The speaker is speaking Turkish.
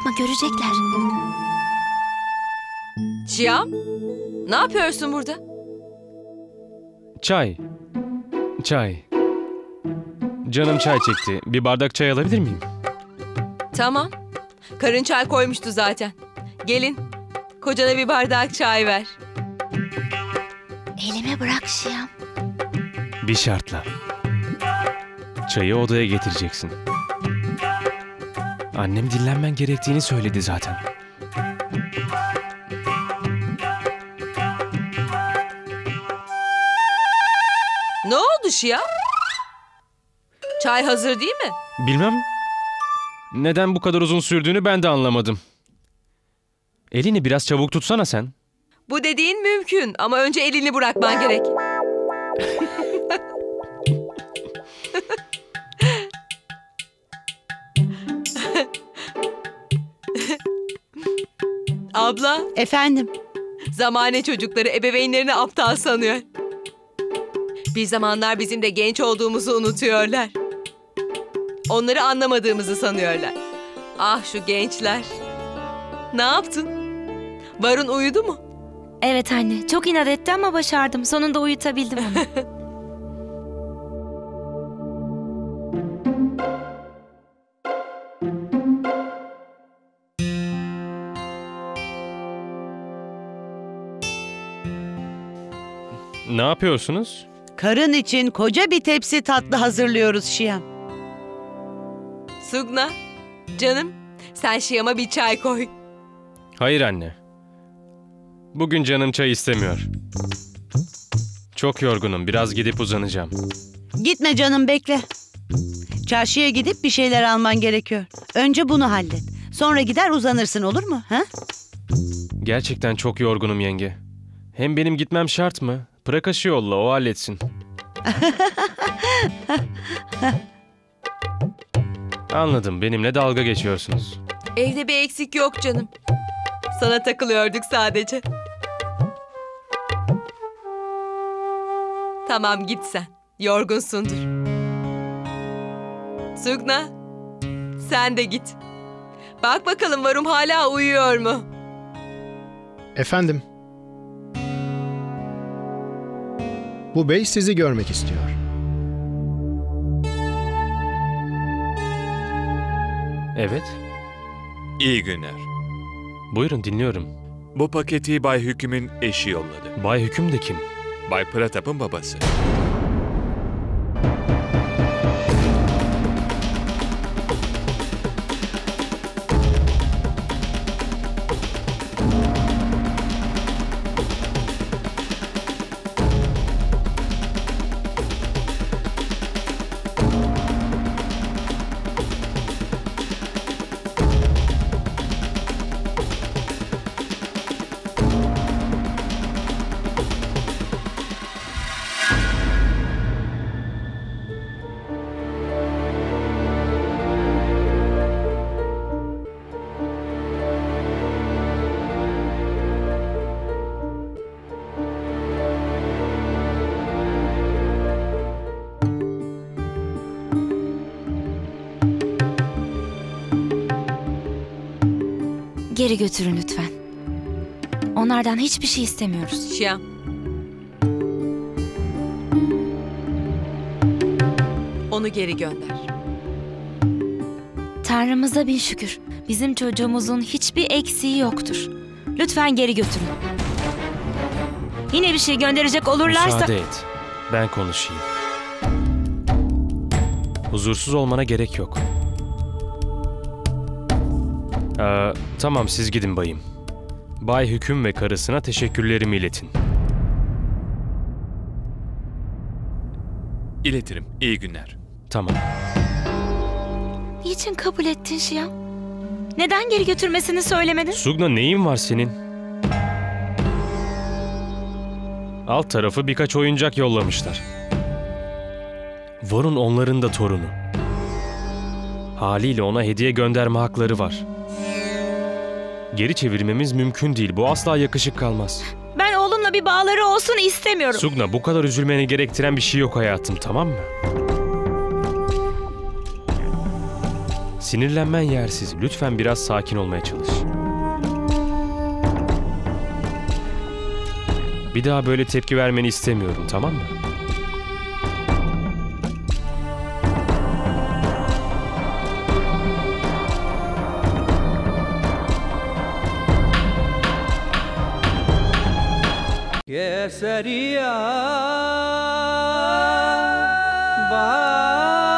yapma, görecekler. Şiyam, ne yapıyorsun burada? Çay. Çay. Canım çay çekti. Bir bardak çay alabilir miyim? Tamam. Karın çay koymuştu zaten. Gelin, kocana bir bardak çay ver. Elime bırak Şiyam. Bir şartla. Çayı odaya getireceksin. Annem dinlenmen gerektiğini söyledi zaten. Ne oldu Şiyam? Çay hazır değil mi? Bilmem. Neden bu kadar uzun sürdüğünü ben de anlamadım. Elini biraz çabuk tutsana sen. Bu dediğin mümkün ama önce elini bırakman gerek. Abla, Efendim, zamane çocukları ebeveynlerini aptal sanıyor. Bir zamanlar bizim de genç olduğumuzu unutuyorlar. Onları anlamadığımızı sanıyorlar. Ah şu gençler. Ne yaptın? Varun uyudu mu? Evet anne, çok inat etti ama başardım. Sonunda uyutabildim onu. Ne yapıyorsunuz? karın için koca bir tepsi tatlı hazırlıyoruz Şiyam. Sugna, canım sen Şiyam'a bir çay koy. Hayır anne. Bugün canım çay istemiyor. Çok yorgunum. Biraz gidip uzanacağım. Gitme canım, bekle. Çarşıya gidip bir şeyler alman gerekiyor. Önce bunu hallet. Sonra gider uzanırsın, olur mu? Ha? Gerçekten çok yorgunum yenge. Hem benim gitmem şart mı? Prakaş'ı yolla, o halletsin. Anladım, benimle dalga geçiyorsunuz. Evde bir eksik yok canım. Sana takılıyorduk sadece. Tamam git sen. Yorgunsundur. Sugna, sen de git. Bak bakalım Varum hala uyuyor mu? Efendim. Bu bey sizi görmek istiyor. Evet, İyi günler. buyurun dinliyorum. Bu paketi Bay Hüküm'ün eşi yolladı. Bay Hüküm de kim? Bay Pratap'ın babası. Geri götürün lütfen. Onlardan hiçbir şey istemiyoruz. Şiyam. Onu geri gönder. Tanrımıza bin şükür. Bizim çocuğumuzun hiçbir eksiği yoktur. Lütfen geri götürün. Yine bir şey gönderecek olurlarsa... Müsaade et, ben konuşayım. Huzursuz olmana gerek yok. Tamam, siz gidin bayım. Bay Hüküm ve karısına teşekkürlerimi iletin. İletirim. İyi günler. Tamam. Niçin kabul ettin Şiyam? Neden geri götürmesini söylemedin? Sugna, neyin var senin? Alt tarafı birkaç oyuncak yollamışlar. Varun onların da torunu. Haliyle ona hediye gönderme hakları var. Geri çevirmemiz mümkün değil. Bu asla yakışık kalmaz. Ben oğlumla bir bağları olsun istemiyorum. Sugna, bu kadar üzülmeni gerektiren bir şey yok hayatım, tamam mı? Sinirlenmen yersiz. Lütfen biraz sakin olmaya çalış. Bir daha böyle tepki vermeni istemiyorum, tamam mı? केसरिया बा